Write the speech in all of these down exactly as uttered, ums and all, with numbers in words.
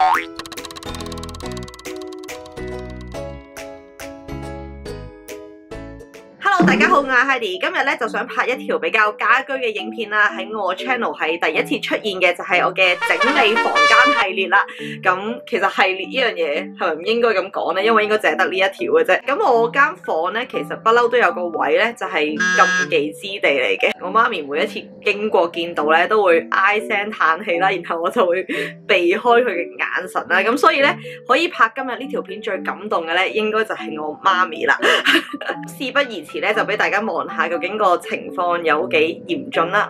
Hello， 大家好，我係 Heidi， 今日咧就想拍一條比較家居嘅影片啦。喺我 channel 係第一次出現嘅就係我嘅整理房間系列啦。咁其實系列呢樣嘢係咪唔應該咁講咧？因為應該淨係得呢一條嘅啫。咁我間房咧其實不嬲都有個位咧，就係禁忌之地嚟嘅。我媽咪每一次經過見到咧都會唉聲嘆氣啦，然後我就會避開佢嘅眼神啦。咁所以咧可以拍今日呢條片最感動嘅咧，應該就係我媽咪啦。事不宜遲咧，就俾大家望下究竟個情況有幾嚴峻啦。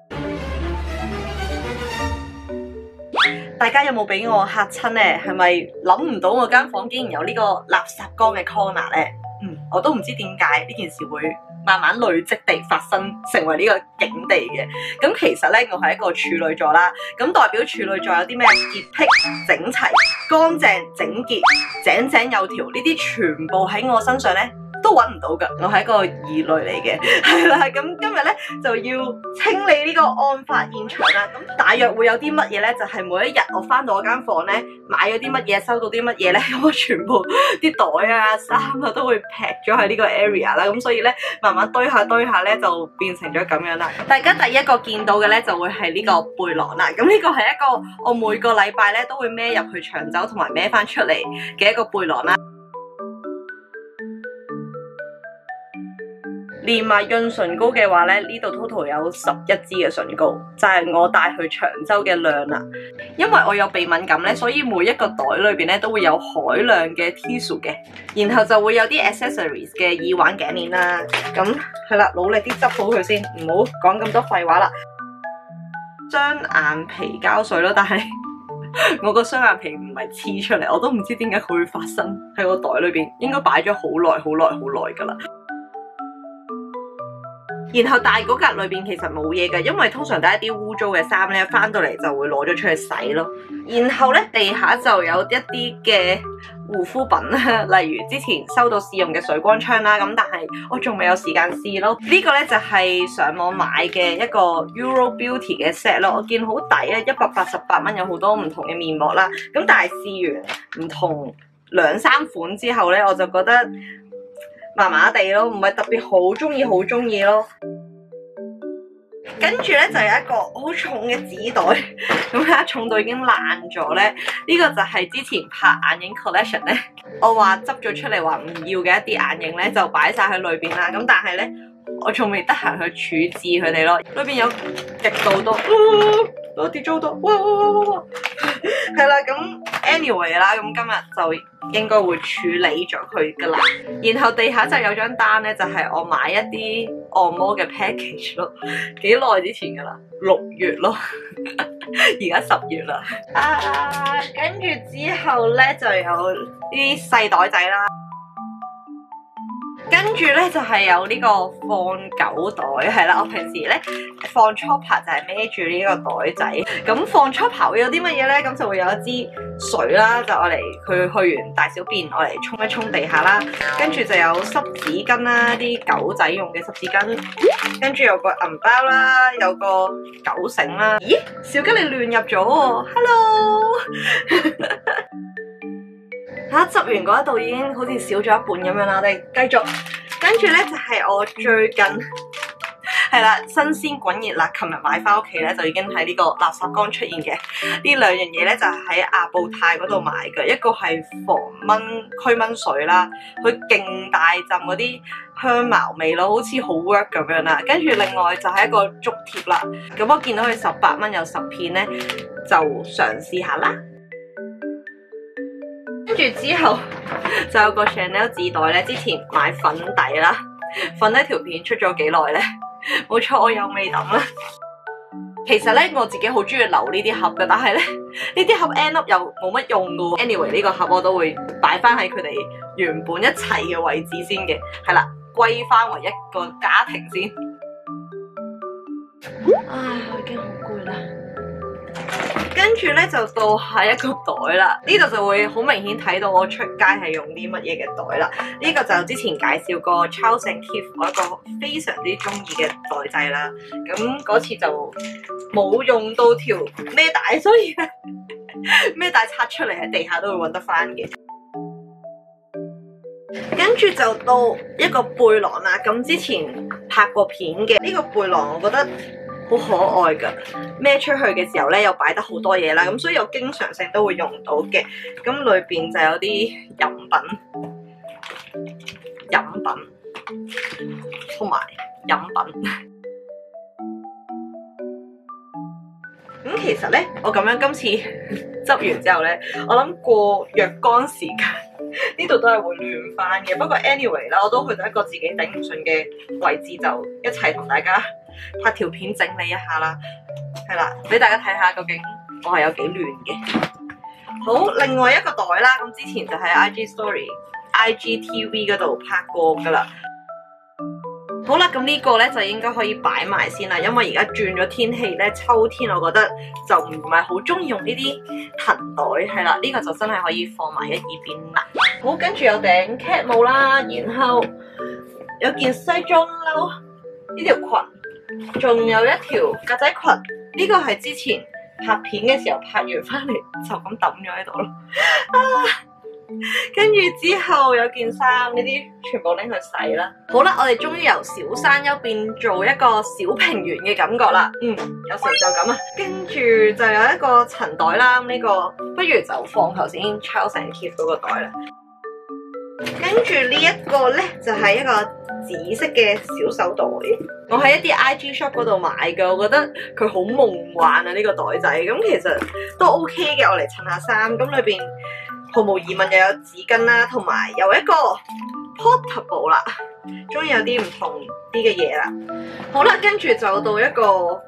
大家有冇俾我嚇親咧？係咪諗唔到我間房竟然有呢個垃圾缸嘅 corner 咧？嗯，我都唔知點解呢件事會慢慢累積地發生，成為呢個境地嘅。咁其實咧，我係一個處女座啦。咁代表處女座有啲咩潔癖、整齊、乾淨、整潔、井井有條呢啲，全部喺我身上咧都揾唔到㗎。我係一個異類嚟嘅，係啦。咁今日咧就要清理呢個案發現場啦。咁大約會有啲乜嘢咧？就係、是、每一日我翻到我間房咧，買咗啲乜嘢，收到啲乜嘢咧，我全部啲袋啊、衫啊都會劈咗喺呢個 area 啦。咁所以咧，慢慢堆下堆下咧，就變成咗咁樣啦。大家第一個見到嘅咧，就會係呢個背囊啦。咁呢個係一個我每個禮拜咧都會孭入去長洲同埋孭翻出嚟嘅一個背囊啦。連埋潤唇膏嘅話咧，呢度 total 有十一支嘅唇膏，就係我帶去長洲嘅量啦。因為我有鼻敏感咧，所以每一個袋裏邊咧都會有海量嘅 tissue 嘅，然後就會有啲 accessories 嘅耳環、頸鏈啦。咁係啦，努力啲執好佢先，唔好講咁多廢話啦。雙眼皮膠水咯，但係我個雙眼皮唔係黐出嚟，我都唔知點解佢會發生喺個袋裏邊，應該擺咗好耐、好耐、好耐㗎啦。然後大嗰格裏邊其實冇嘢嘅，因為通常都係一啲污糟嘅衫咧，翻到嚟就會攞咗出去洗咯。然後咧地下就有一啲嘅護膚品啦，例如之前收到試用嘅水光槍啦，咁但係我仲未有時間試咯。這個、呢個咧就係、是、上網買嘅一個 Euro Beauty 嘅 set 咯，我見好抵啊，一百八十八蚊有好多唔同嘅面膜啦。咁但係試完唔同兩三款之後咧，我就覺得麻麻地咯，唔係特別好中意，好中意咯。跟住咧就有一個好重嘅紙袋，咁咧重到已經爛咗咧。呢、這個就係之前拍眼影 collection 咧，我話執咗出嚟話唔要嘅一啲眼影咧，就擺晒喺裏邊啦。咁但係咧，我仲未得閒去處置佢哋咯。裏邊有極度多，我跌咗好多，哇哇哇哇哇！係啦，咁 anyway 啦，咁今日就應該會處理咗佢噶啦。然後地下就有張單咧，就係、是、我買一啲按摩嘅 package 咯，幾耐之前噶啦，六月咯，而家十月啦。啊，跟住之後咧就有啲細袋仔啦。跟住咧就係、是、有呢個放狗袋，係啦，我平時咧放 chopper 就係孭住呢個袋仔。咁放 chopper 會有啲乜嘢咧？咁就會有一支水啦，就我嚟佢去完大小便，我嚟沖一沖地下啦。跟住就有濕紙巾啦，啲狗仔用嘅濕紙巾。跟住有個銀包啦，有個狗繩啦。咦，小吉你亂入咗喎 ，hello。吓，執完嗰一度已經好似少咗一半咁樣啦，我哋繼續。跟住咧就係、是、我最近係啦，新鮮滾熱辣，琴日買翻屋企咧就已經喺呢個垃圾缸出現嘅。呢兩樣嘢咧就係喺阿布泰嗰度買嘅，一個係防蚊驅蚊水啦，佢勁大陣嗰啲香茅味咯，好似好 work 咁樣啦。跟住另外就係一個竹貼啦，咁我見到佢十八蚊有十片咧，就嘗試下啦。跟住之後就有個 Chanel 紙袋咧，之前買粉底啦，粉底條片出咗幾耐咧，冇錯，我有味抌啦。其實咧我自己好中意留呢啲盒嘅，但係咧呢啲盒 end up 又冇乜用嘅。Anyway 呢個盒我都會擺翻喺佢哋原本一齊嘅位置先嘅，係啦，歸翻為一個家庭先。唉，我已經好攰啦。跟住咧就到下一個袋啦，呢度就會好明顯睇到我出街係用啲乜嘢嘅袋啦。呢、這個就之前介紹過 Charles and Keith 我一個非常之中意嘅袋仔啦。咁嗰次就冇用到條孭帶，所以咧咩帶擦出嚟喺地下都會揾得翻嘅。跟住就到一個背囊啦，咁之前拍過片嘅呢個背囊，我覺得好可愛噶，孭出去嘅時候咧又擺得好多嘢啦，咁所以我經常性都會用到嘅。咁裏邊就有啲飲品、飲品同埋飲品。咁其實咧，我咁樣今次執完之後咧，我諗過若干時間呢度都係會亂翻嘅。不過 anyway 啦，我都去到一個自己頂唔順嘅位置，就一齊同大家拍條片整理一下啦。係啦，俾大家睇下究竟我係有幾亂嘅。好，另外一個袋啦，咁之前就喺 I G Story、I G T V 嗰度拍過噶啦。好啦，咁呢個咧就應該可以擺埋先啦，因為而家轉咗天氣咧，秋天我覺得就唔係好中意用呢啲藤袋，係啦，呢個就真係可以放埋一邊啦。好，跟住有頂 cat 帽啦，然後有件西裝褸，呢條裙，仲有一條格仔裙，呢個係之前拍片嘅時候拍完翻嚟就咁抌咗喺度咯。啊！跟住之後有件衫，呢啲全部拎去洗啦。好啦，我哋終於由小山丘變做一個小平原嘅感覺啦。嗯，有成就感啊。跟住就有一個塵袋啦，呢、這個不如就放頭先 Charles and Keith 嗰個袋啦。跟住呢一個咧就係、是、一個紫色嘅小手袋，我喺一啲 I G shop 嗰度買嘅，我覺得佢好夢幻啊，呢、這個袋仔。咁其實都 OK 嘅，我嚟襯下衫。咁裏邊毫無疑問又有紙巾啦，同埋有一個 portable 啦，終於有啲唔同啲嘅嘢啦。好啦，跟住就到一個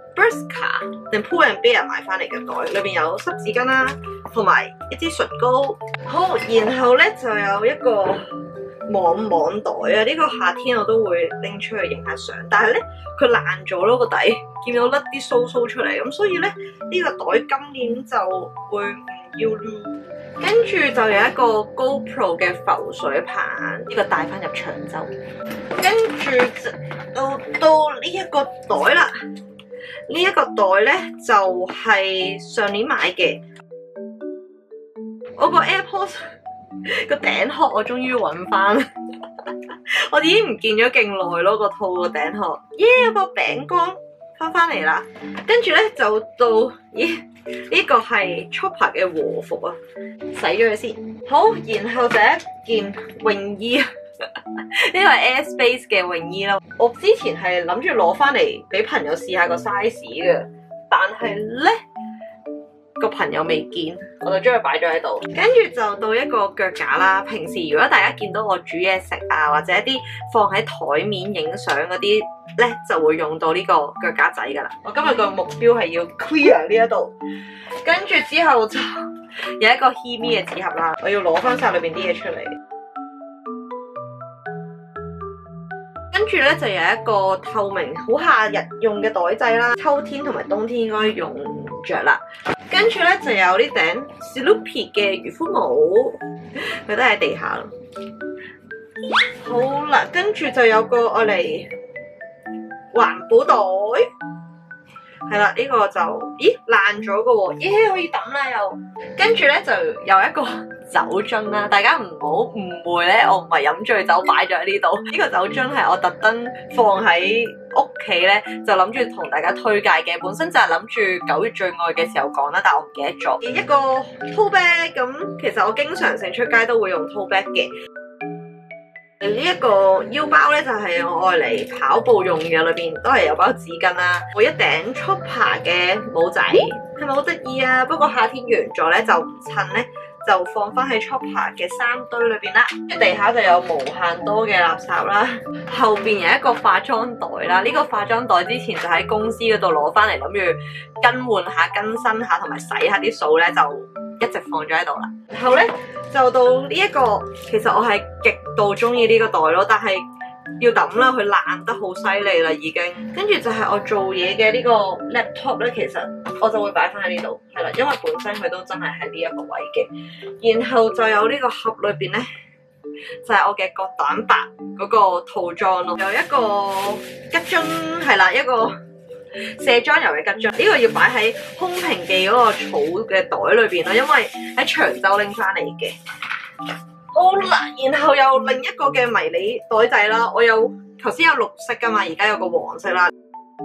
Bershka 定 Pull and Bear 買翻嚟嘅袋，裏邊有濕紙巾啦，同埋一支唇膏。好，然後咧就有一個網網袋啊，呢、這個夏天我都會拎出去影下相，但係咧佢爛咗咯個底，見到甩啲鬚鬚出嚟，咁所以咧呢、這個袋今年就會唔要咯。跟住就有一個 GoPro 嘅浮水棒，呢、這個帶翻入長洲。跟住到到呢一個袋啦，呢、這、一個袋咧就係、是、上年買嘅。我個 AirPods 個頂殼我終於揾翻，我已經唔見咗勁耐咯，個套個頂殼。耶、yeah，有個餅乾翻翻嚟啦。跟住咧就到咦？呢個係 Chopper 嘅和服啊，洗咗佢先。好，然後就一件泳衣，呢個係 Airspace 嘅泳衣啦。我之前係諗住攞翻嚟俾朋友試下個 size 嘅，但係咧個朋友未見，我就將佢擺咗喺度。跟住就到一個腳架啦。平時如果大家見到我煮嘢食啊，或者一啲放喺台面影相嗰啲咧，就會用到呢個腳架仔噶啦。我今日個目標係要 clear 呢一度，跟住之後就有一個 Hemi 嘅紙盒啦，我要攞翻晒裏邊啲嘢出嚟。跟住咧就有一個透明好夏日用嘅袋仔啦，秋天同埋冬天應該用着啦。跟住咧就有呢頂 Sloopy 嘅漁夫帽，佢都喺地下咯。好啦，跟住就有個愛嚟環保袋，係啦，呢、這個就咦爛咗個喎，咦可以抌啦又。跟住咧就有一個酒樽啦，大家唔好誤會咧，我唔係飲醉酒擺咗喺呢度。呢、這個酒樽係我特登放喺屋企咧，就諗住同大家推介嘅。本身就係諗住九月最愛嘅時候講啦，但係我唔記得咗。一個 tote bag， 咁其實我經常性出街都會用 tote bag 嘅。呢一個腰包咧就係我愛嚟跑步用嘅，裏邊都係有包紙巾啦。我一頂 Chopper 嘅帽仔，係咪好得意啊？不過夏天完咗咧就唔襯咧，就放翻喺 Chopper 嘅衫堆裏邊啦。地下就有無限多嘅垃圾啦，後邊有一個化妝袋啦。呢個化妝袋之前就喺公司嗰度攞翻嚟，諗住更換下、更新下同埋洗下啲掃咧，就一直放咗喺度啦。然後咧就到呢一個，其實我係極度中意呢個袋咯，但係要抌啦，佢爛得好犀利啦已經。跟住就係我做嘢嘅呢個 laptop 咧，其實我就會擺翻喺呢度，係啦，因為本身佢都真係喺呢一個位嘅。然後就有呢個盒裏邊咧，就係我嘅角蛋白嗰個套裝咯，有一個吉樽係啦，一個卸妝油嘅吉樽，呢、這個要擺喺空瓶記嗰個草嘅袋裏邊啦，因為喺長洲拎翻嚟嘅。好啦，然後有另一個嘅迷你袋仔啦，我有頭先有綠色噶嘛，而家有個黃色啦。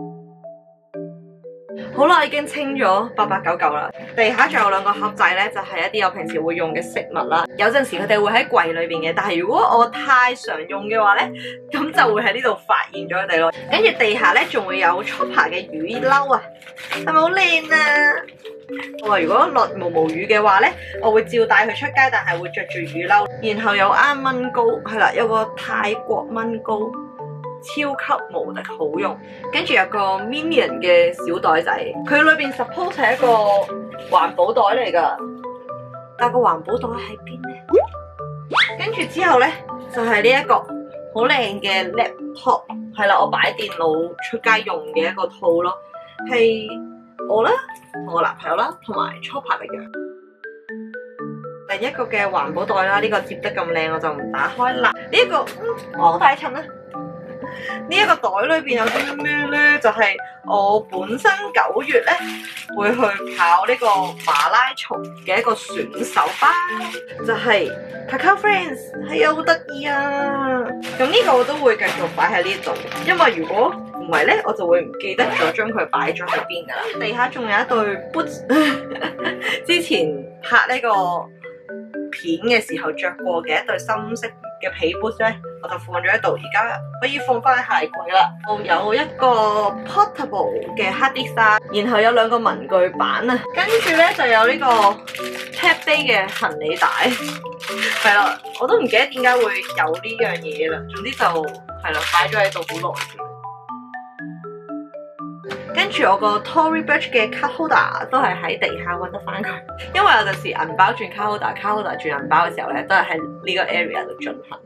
好啦，已經清咗八八九九啦。地下仲有兩個盒仔咧，就係、是、一啲我平時會用嘅飾物啦。有陣時佢哋會喺櫃裏邊嘅，但係如果我太常用嘅話咧，咁就會喺呢度發現咗佢哋咯。跟住地下咧仲會有 Chopper 嘅雨褸啊，係咪好靚啊？我話如果落毛毛雨嘅話咧，我會照帶佢出街，但係會着住雨褸。然後有啱蚊膏，係啦，有個泰國蚊膏。超級無敵好用，跟住有個 Minion 嘅小袋仔，佢裏邊 suppose 係一個環保袋嚟噶，但個環保袋喺邊呢？跟住之後咧就係呢一個好靚嘅 laptop， 係啦，我擺電腦出街用嘅一個套咯，係我啦同我男朋友啦同埋 Chopper 嘅樣。另一個嘅環保袋啦，呢、這個接得咁靚，我就唔打開啦。呢、這、一個嗯，我好大襯啊！呢一個袋裏邊有啲咩咧？就係、是、我本身九月咧會去跑呢個馬拉松嘅一個選手吧，就係 Kakao Friends， 係啊，好得意啊！咁呢個我都會繼續擺喺呢度，因為如果唔係咧，我就會唔記得咗將佢擺咗喺邊噶啦。地下仲有一對 boots， 之前拍呢個片嘅時候着過嘅一對深色嘅皮 boots 咧，我就放咗喺度，而家可以放翻喺鞋櫃啦。有一個 portable 嘅 hard disk 啦，然後有兩個文具板啊，跟住咧就有呢個 tap 杯嘅行李帶，係啦，我都唔記得點解會有呢樣嘢啦。總之就係啦，擺咗喺度好耐。跟住我個 Tory Burch 嘅 card holder 都係喺地下揾得翻佢，因為有陣時銀包轉 card holder，card holder 轉銀包嘅時候咧，都係喺呢個 area 度進行。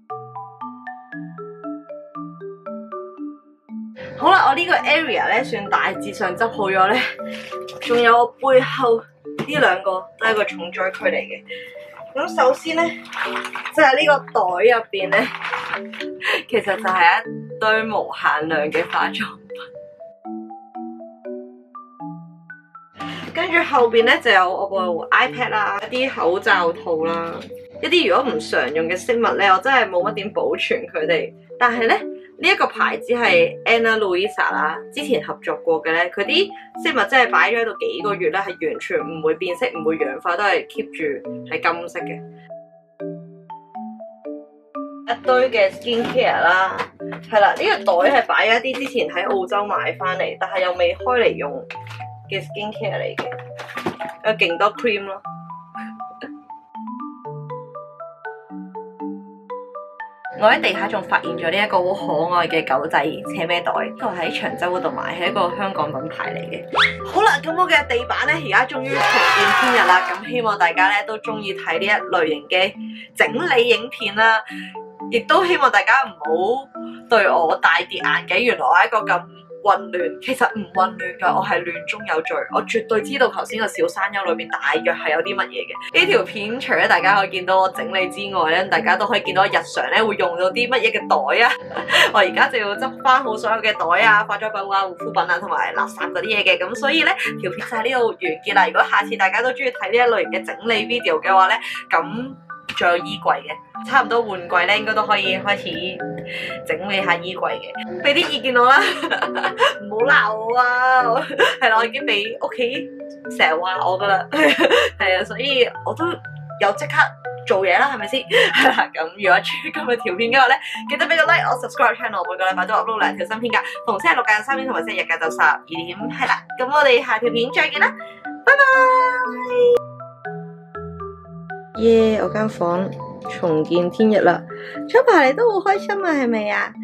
好啦，我呢個 area 咧算大致上執好咗咧，仲有我背後呢兩個都係一個重災區嚟嘅。咁首先咧，即係呢個袋入邊咧，其實就係一堆無限量嘅化妝品。跟住後邊咧就有我部 iPad 啦，一啲口罩套啦，一啲如果唔常用嘅飾物咧，我真係冇乜點保存佢哋。但係咧呢一個牌子係 Ana Luisa 啦，之前合作過嘅咧，佢啲飾物真係擺咗喺度幾個月咧，係完全唔會變色、唔會氧化，都係 keep 住係金色嘅。一堆嘅 skincare 啦，係啦，呢個袋係擺咗一啲之前喺澳洲買翻嚟，但係又未開嚟用嘅 skincare 嚟嘅，有勁多 cream 咯。我喺地下仲發現咗呢一個好可愛嘅狗仔斜孭袋，呢個喺長洲嗰度買，係一個香港品牌嚟嘅。好啦，咁我嘅地板咧而家終於重見天日啦，咁希望大家咧都中意睇呢一類型嘅整理影片啦，亦都希望大家唔好對我大跌眼鏡，原來我係一個咁混亂，其實唔混亂㗎，我係亂中有序，我絕對知道頭先個小山丘裏邊大約係有啲乜嘢嘅。呢條片除咗大家可以見到我整理之外咧，大家都可以見到我日常咧會用到啲乜嘢嘅袋啊。我而家就要執翻好所有嘅袋啊、化妝品啊、護膚品啊同埋垃圾嗰啲嘢嘅，咁所以咧條片就喺呢度完結啦。如果下次大家都中意睇呢一類型嘅整理 video 嘅話咧，咁仲有衣櫃嘅，差唔多換季咧，應該都可以開始整理下衣櫃嘅。俾啲意見我啦，唔好鬧我啊！係啦，我已經俾屋企成日話我噶啦，係啊，所以我都有即刻做嘢啦，係咪先？係啦，咁如果中意今日條片嘅話咧，記得俾個 like， 我 subscribe channel， 每個禮拜都 upload 兩條新片噶，逢星期六嘅三點同埋星期日嘅就十二點，係啦。咁我哋下條片再見啦，拜拜。耶！ Yeah, 我間房重見天日啦，Chopper你都好開心啊，係咪啊？